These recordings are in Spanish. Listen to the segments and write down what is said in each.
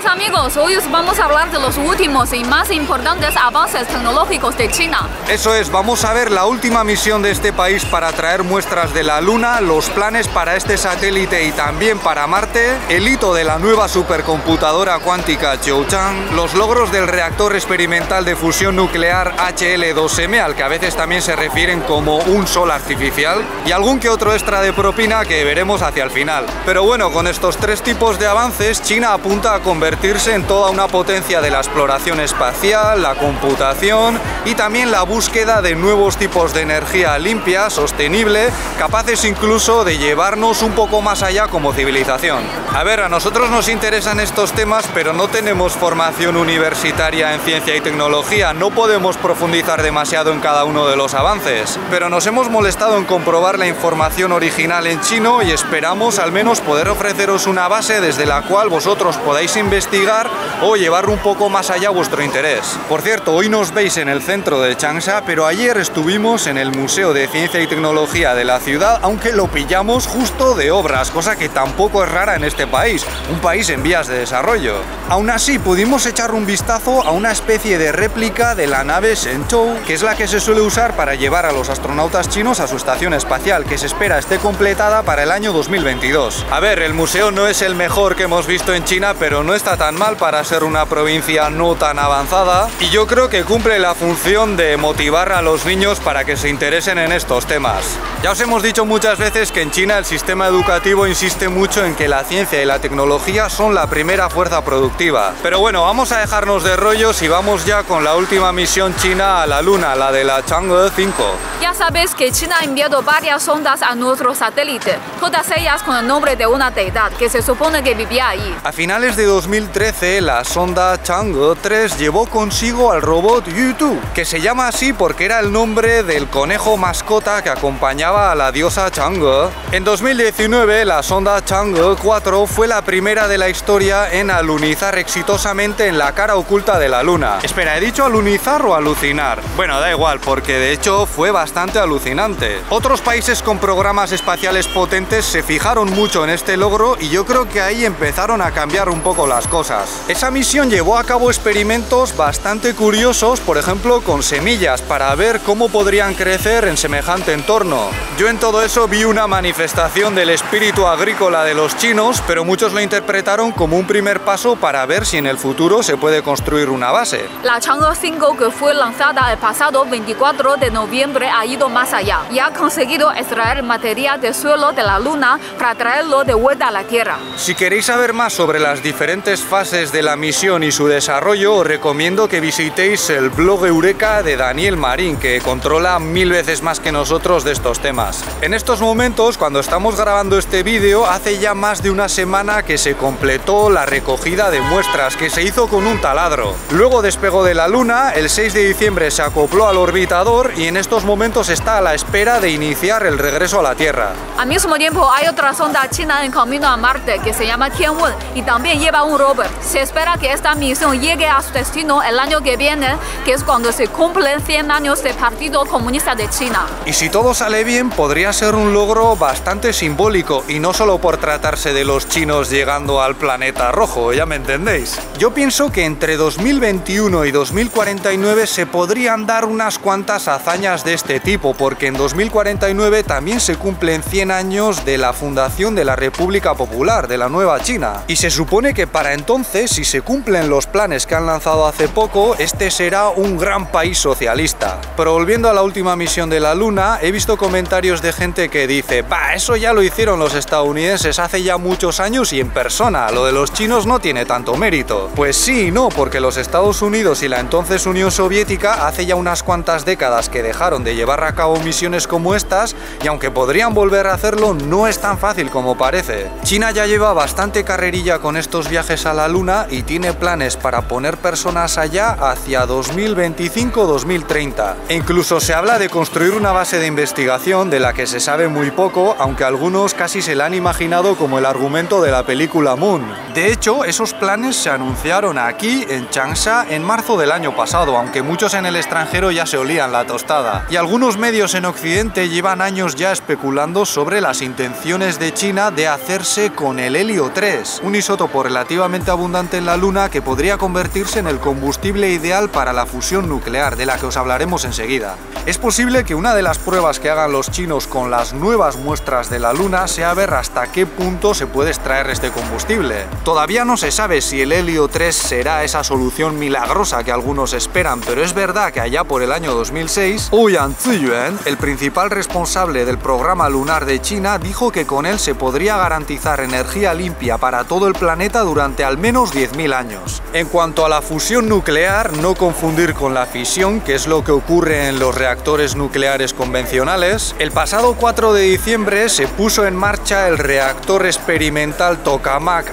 amigos, hoy os vamos a hablar de los últimos y más importantes avances tecnológicos de China. Eso es, vamos a ver la última misión de este país para traer muestras de la Luna, los planes para este satélite y también para Marte, el hito de la nueva supercomputadora cuántica Jiuquan, los logros del reactor experimental de fusión nuclear HL2M, al que a veces también se refieren como un sol artificial, y algún que otro extra de propina que veremos hacia el final. Pero bueno, con estos tres tipos de avances, China apunta a convertirse en toda una potencia de la exploración espacial, la computación y también la búsqueda de nuevos tipos de energía limpia, sostenible, capaces incluso de llevarnos un poco más allá como civilización. A ver, a nosotros nos interesan estos temas, pero no tenemos formación universitaria en ciencia y tecnología, no podemos profundizar demasiado en cada uno de los avances, pero nos hemos molestado en comprobar la información original en chino y esperamos al menos poder ofreceros una base desde la cual vosotros podáis investigar o llevar un poco más allá vuestro interés. Por cierto, hoy nos veis en el centro de Changsha, pero ayer estuvimos en el Museo de Ciencia y Tecnología de la ciudad, aunque lo pillamos justo de obras, cosa que tampoco es rara en este país, un país en vías de desarrollo. Aún así, pudimos echar un vistazo a una especie de réplica de la nave Shenzhou, que es la que se suele usar para llevar a los astronautas chinos a su estación espacial, que se espera esté completada para el año 2022. A ver, el museo no es el mejor que hemos visto en China, pero no está tan mal para ser una provincia no tan avanzada, y yo creo que cumple la función de motivar a los niños para que se interesen en estos temas. Ya os hemos dicho muchas veces que en China el sistema educativo insiste mucho en que la ciencia y la tecnología son la primera fuerza productiva. Pero bueno, vamos a dejarnos de rollos y vamos ya con la última misión china a la Luna, la de la Chang'e 5. Ya sabéis que China ha enviado varias sondas a nuestro satélite, todas ellas con el nombre de una deidad que se supone que vivía ahí. A finales de 2013, la sonda Chang'e 3 llevó consigo al robot Yutu, que se llama así porque era el nombre del conejo mascota que acompañaba a la diosa Chang'e. En 2019, la sonda Chang'e 4 fue la primera de la historia en alunizar exitosamente en la cara oculta de la Luna. Espera, ¿he dicho alunizar o alucinar? Bueno, da igual, porque de hecho fue bastante alucinante. Otros países con programas espaciales potentes se fijaron mucho en este logro y yo creo que ahí empezaron a cambiar un poco las cosas. Esa misión llevó a cabo experimentos bastante curiosos, por ejemplo con semillas, para ver cómo podrían crecer en semejante entorno. Yo en todo eso vi una manifestación del espíritu agrícola de los chinos, pero muchos lo interpretaron como un primer paso para ver si en el futuro se puede construir una base. La Chang'e 5, que fue lanzada el pasado 24 de noviembre, ha ido más allá y ha conseguido extraer material del suelo de la Luna para traerlo de vuelta a la Tierra. Si queréis saber más sobre las diferentes fases de la misión y su desarrollo, os recomiendo que visitéis el blog Eureka de Daniel Marín, que controla 1000 veces más que nosotros de estos temas. En estos momentos, cuando estamos grabando este vídeo, hace ya más de una semana que se completó la recogida de muestras, que se hizo con un taladro. Luego despegó de la Luna, el 6 de diciembre se acopló al orbitador y en estos momentos está a la espera de iniciar el regreso a la Tierra. Al mismo tiempo, hay otra sonda china en camino a Marte que se llama Tianwen y también lleva un rover. Se espera que esta misión llegue a su destino el año que viene, que es cuando se cumplen 100 años del Partido Comunista de China. Y si todo sale bien, podría ser un logro bastante simbólico, y no solo por tratarse de los chinos llegando al planeta rojo, ya me entendéis. Yo pienso que entre 2021 y 2049 se podrían dar unas cuantas hazañas de este tipo, porque en 2049 también se cumplen 100 años de la fundación de la República Popular, de la Nueva China. Y se supone que para entonces, si se cumplen los planes que han lanzado hace poco, este será un gran país socialista. Pero volviendo a la última misión de la Luna, he visto comentarios de gente que dice: bah, eso ya lo hicieron los estadounidenses hace ya muchos años y en persona, lo de los chinos no tiene tanto mérito. Pues sí y no, porque los Estados Unidos y la entonces Unión Soviética hace ya unas cuantas décadas que dejaron de llevar a cabo misiones como estas, y aunque podrían volver a hacerlo, no es tan fácil como parece. China ya lleva bastante carrerilla con estos viajes a la Luna y tiene planes para poner personas allá hacia 2025-2030. E incluso se habla de construir una base de investigación de la que se sabe muy poco, aunque algunos casi se la han imaginado como el argumento de la película Moon. De hecho, esos planes se anunciaron aquí en Changsha en marzo del año pasado, aunque muchos en el extranjero ya se olían la tostada. Y algunos medios en Occidente llevan años ya especulando sobre las intenciones de China de hacerse con el helio 3, un isótopo relativamente suficientemente abundante en la Luna que podría convertirse en el combustible ideal para la fusión nuclear, de la que os hablaremos enseguida. Es posible que una de las pruebas que hagan los chinos con las nuevas muestras de la Luna sea ver hasta qué punto se puede extraer este combustible. Todavía no se sabe si el helio 3 será esa solución milagrosa que algunos esperan, pero es verdad que allá por el año 2006, Ouyang Ziyuan, el principal responsable del programa lunar de China, dijo que con él se podría garantizar energía limpia para todo el planeta durante al menos 10.000 años. En cuanto a la fusión nuclear, no confundir con la fisión, que es lo que ocurre en los reactores nucleares convencionales, el pasado 4 de diciembre se puso en marcha el reactor experimental Tokamak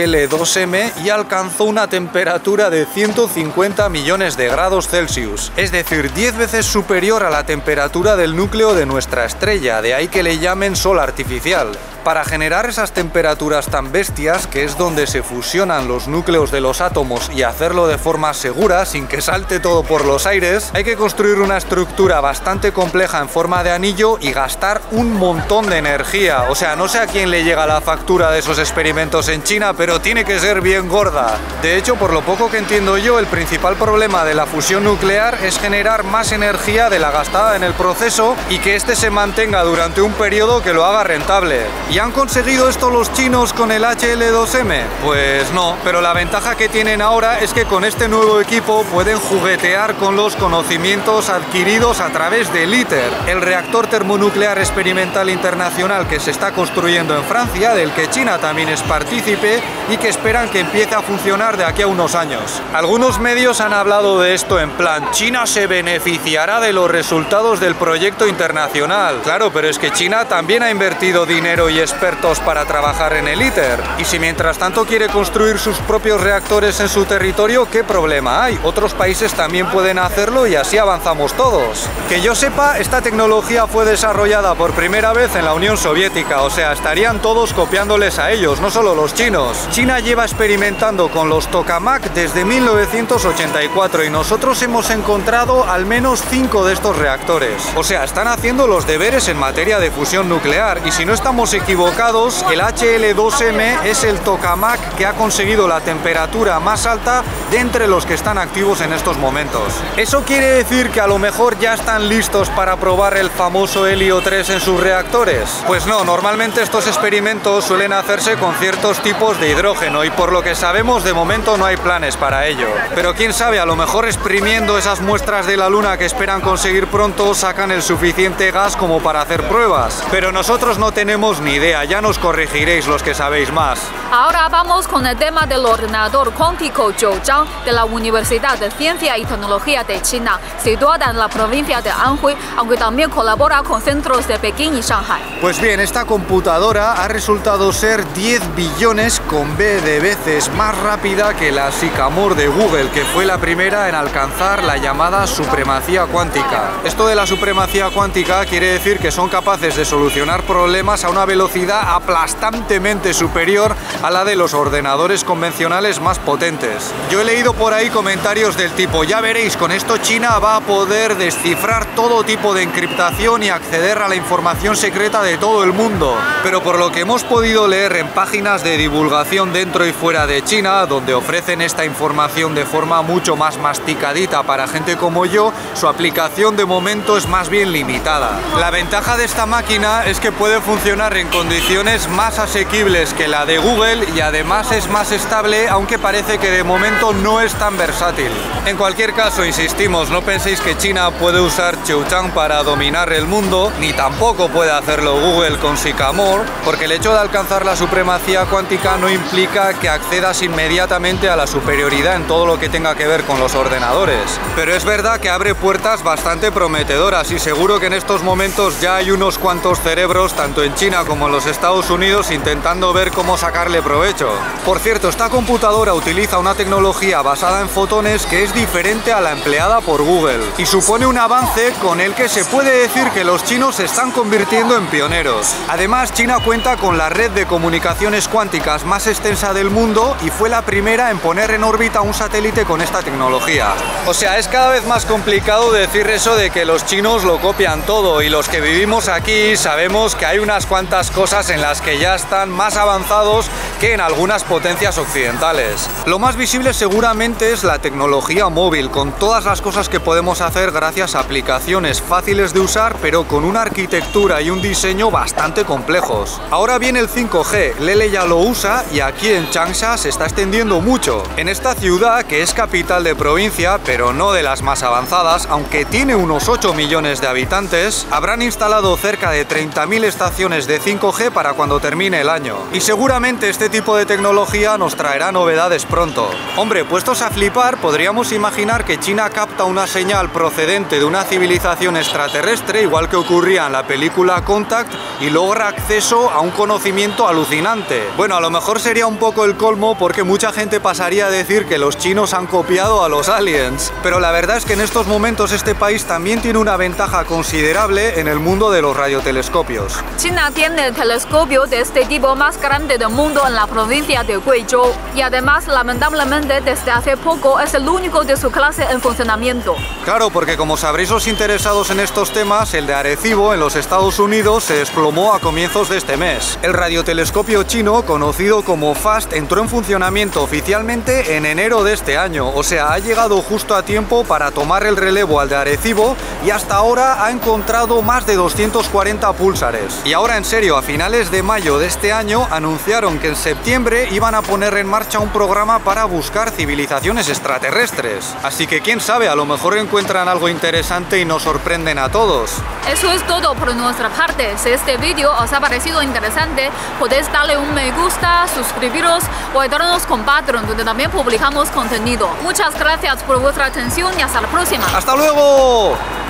HL2M y alcanzó una temperatura de 150 millones de grados Celsius, es decir, 10 veces superior a la temperatura del núcleo de nuestra estrella, de ahí que le llamen sol artificial. Para generar esas temperaturas tan bestias, que es donde se fusionan los núcleos de los átomos, y hacerlo de forma segura, sin que salte todo por los aires, hay que construir una estructura bastante compleja en forma de anillo y gastar un montón de energía. O sea, no sé a quién le llega la factura de esos experimentos en China, pero tiene que ser bien gorda. De hecho, por lo poco que entiendo yo, el principal problema de la fusión nuclear es generar más energía de la gastada en el proceso y que este se mantenga durante un periodo que lo haga rentable. ¿Y han conseguido esto los chinos con el HL2M? Pues no, pero la ventaja que tienen ahora es que con este nuevo equipo pueden juguetear con los conocimientos adquiridos a través del ITER, el reactor termonuclear experimental internacional que se está construyendo en Francia, del que China también es partícipe y que esperan que empiece a funcionar de aquí a unos años. Algunos medios han hablado de esto en plan: China se beneficiará de los resultados del proyecto internacional. Claro, pero es que China también ha invertido dinero y expertos para trabajar en el ITER. Y si mientras tanto quiere construir sus propios reactores en su territorio, ¿qué problema hay? Otros países también pueden hacerlo y así avanzamos todos. Que yo sepa, esta tecnología fue desarrollada por primera vez en la Unión Soviética, o sea, estarían todos copiándoles a ellos, no solo los chinos. China lleva experimentando con los tokamak desde 1984 y nosotros hemos encontrado al menos 5 de estos reactores. O sea, están haciendo los deberes en materia de fusión nuclear, y si no estamos equivocados, el HL2M es el tokamak que ha conseguido la temperatura más alta de entre los que están activos en estos momentos. ¿Eso quiere decir que a lo mejor ya están listos para probar el famoso helio 3 en sus reactores? Pues no, normalmente estos experimentos suelen hacerse con ciertos tipos de hidrógeno y por lo que sabemos de momento no hay planes para ello. Pero quién sabe, a lo mejor exprimiendo esas muestras de la Luna que esperan conseguir pronto sacan el suficiente gas como para hacer pruebas. Pero nosotros no tenemos ni idea, ya nos corregiréis los que sabéis más. Ahora vamos con el tema del ordenador cuántico Zhouzhang de la Universidad de Ciencia y Tecnología de China, situada en la provincia de Anhui, aunque también colabora con centros de Pekín y Shanghai. Pues bien, esta computadora ha resultado ser 10 billones con B de veces más rápida que la Sycamore de Google, que fue la primera en alcanzar la llamada supremacía cuántica. Esto de la supremacía cuántica quiere decir que son capaces de solucionar problemas a una velocidad aplastantemente superior a la de los ordenadores convencionales más potentes. Yo he leído por ahí comentarios del tipo: ya veréis, con esto China va a poder descifrar todo tipo de encriptación y acceder a la información secreta de todo el mundo. Pero por lo que hemos podido leer en páginas de divulgación dentro y fuera de China, donde ofrecen esta información de forma mucho más masticadita para gente como yo, su aplicación de momento es más bien limitada. La ventaja de esta máquina es que puede funcionar en condiciones más asequibles que la de Google y además es más estable, aunque parece que de momento no es tan versátil. En cualquier caso, insistimos, no penséis que China puede usar Zhouzhang para dominar el mundo, ni tampoco puede hacerlo Google con Sycamore, porque el hecho de alcanzar la supremacía cuántica no implica que accedas inmediatamente a la superioridad en todo lo que tenga que ver con los ordenadores. Pero es verdad que abre puertas bastante prometedoras y seguro que en estos momentos ya hay unos cuantos cerebros, tanto en China como en los Estados Unidos, intentando ver cómo sacarle provecho. Por cierto, esta computadora utiliza una tecnología basada en fotones que es diferente a la empleada por Google y supone un avance con el que se puede decir que los chinos se están convirtiendo en pioneros. Además, China cuenta con la red de comunicaciones cuánticas más extensa del mundo y fue la primera en poner en órbita un satélite con esta tecnología. O sea, es cada vez más complicado decir eso de que los chinos lo copian todo, y los que vivimos aquí sabemos que hay unas cuantas cosas en las que ya están más avanzados que en algunas potencias occidentales. Lo más visible seguramente es la tecnología móvil, con todas las cosas que podemos hacer gracias a aplicaciones fáciles de usar, pero con una arquitectura y un diseño bastante complejos. Ahora viene el 5G, Lele ya lo usa y aquí en Changsha se está extendiendo mucho. En esta ciudad, que es capital de provincia, pero no de las más avanzadas, aunque tiene unos 8 millones de habitantes, habrán instalado cerca de 30.000 estaciones de 5G para cuando termine el año. Y seguramente este tipo de tecnología nos traerá novedades pronto. Hombre, puestos a flipar, podríamos imaginar que China capta una señal procedente de una civilización extraterrestre, igual que ocurría en la película Contact, y logra acceso a un conocimiento alucinante. Bueno, a lo mejor sería un poco el colmo, porque mucha gente pasaría a decir que los chinos han copiado a los aliens. Pero la verdad es que en estos momentos este país también tiene una ventaja considerable en el mundo de los radiotelescopios. China tiene el telescopio de este tipo más grande del mundo en la provincia de Guizhou y además, lamentablemente, desde hace poco es el único de su clase en funcionamiento. Claro, porque como sabréis los interesados en estos temas, el de Arecibo en los Estados Unidos se desplomó a comienzos de este mes. El radiotelescopio chino, conocido como FAST, entró en funcionamiento oficialmente en enero de este año, o sea, ha llegado justo a tiempo para tomar el relevo al de Arecibo y hasta ahora ha encontrado más de 240 púlsares. Y ahora en serio, a finales de mayo de este año anunciaron que en septiembre iban a poner en marcha un programa para buscar civilizaciones extraterrestres. Así que quién sabe, a lo mejor encuentran algo interesante y nos sorprenden a todos. Eso es todo por nuestra parte. Si este vídeo os ha parecido interesante, podéis darle un me gusta, suscribiros o ayudarnos con Patreon, donde también publicamos contenido. Muchas gracias por vuestra atención y hasta la próxima. ¡Hasta luego!